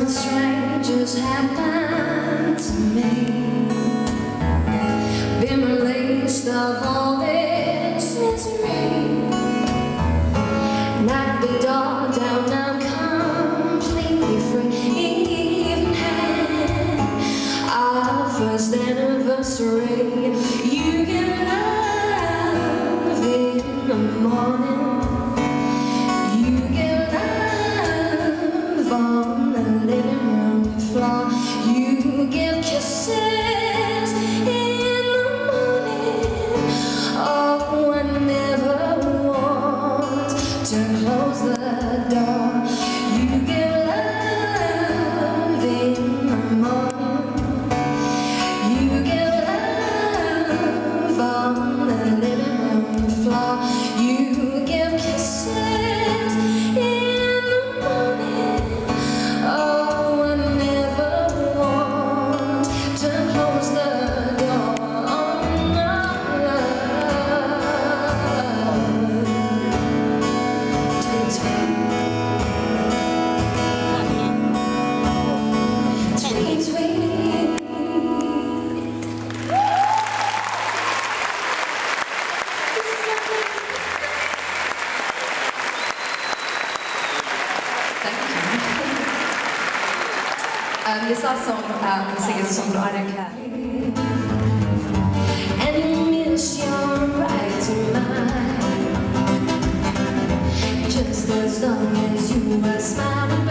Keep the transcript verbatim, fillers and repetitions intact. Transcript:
Something strange just happened to me. Been released of all this misery. Knock the door down, I'm completely free. Even had our first anniversary. You get love in the morning. You get love on the living room floor. You give kisses in the morning. Oh, I never want to close the door. You give love in the morning. You give love on the living room floor. You give kisses in the morning. Oh, I never want to close the door on our love. Tweet, tweet, tweet. Um, this last song, um, we sing is a song called I Don't Care. And you miss your right to mine, just as long as you were smiling.